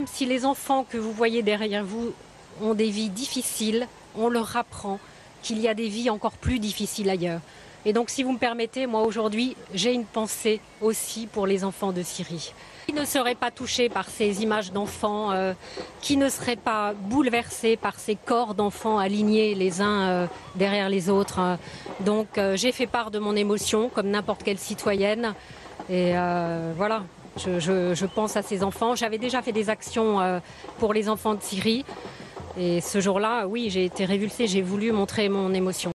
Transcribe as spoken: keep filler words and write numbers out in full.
si les enfants que vous voyez derrière vous ont des vies difficiles, on leur apprend qu'il y a des vies encore plus difficiles ailleurs. Et donc, si vous me permettez, moi aujourd'hui, j'ai une pensée aussi pour les enfants de Syrie. Qui ne seraient pas touchés par ces images d'enfants, euh, qui ne seraient pas bouleversés par ces corps d'enfants alignés les uns euh, derrière les autres. Hein. Donc, euh, j'ai fait part de mon émotion, comme n'importe quelle citoyenne. Et euh, voilà, je, je, je pense à ces enfants. J'avais déjà fait des actions euh, pour les enfants de Syrie. Et ce jour-là, oui, j'ai été révulsée, j'ai voulu montrer mon émotion.